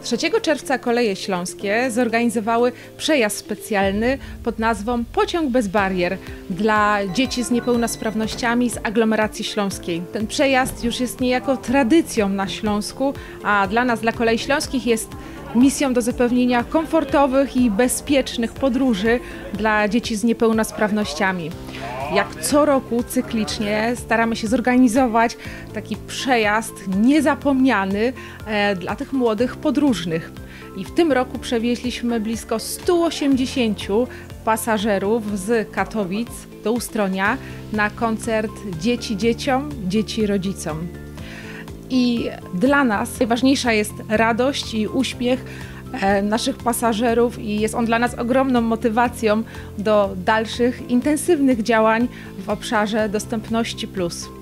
3 czerwca Koleje Śląskie zorganizowały przejazd specjalny pod nazwą Pociąg bez barier dla dzieci z niepełnosprawnościami z aglomeracji śląskiej. Ten przejazd już jest niejako tradycją na Śląsku, a dla nas, dla Kolei Śląskich, jest misją do zapewnienia komfortowych i bezpiecznych podróży dla dzieci z niepełnosprawnościami. Jak co roku cyklicznie staramy się zorganizować taki przejazd niezapomniany dla tych młodych podróżnych. I w tym roku przewieźliśmy blisko 180 pasażerów z Katowic do Ustronia na koncert Dzieci dzieciom, dzieci rodzicom. I dla nas najważniejsza jest radość i uśmiech naszych pasażerów i jest on dla nas ogromną motywacją do dalszych, intensywnych działań w obszarze dostępności plus.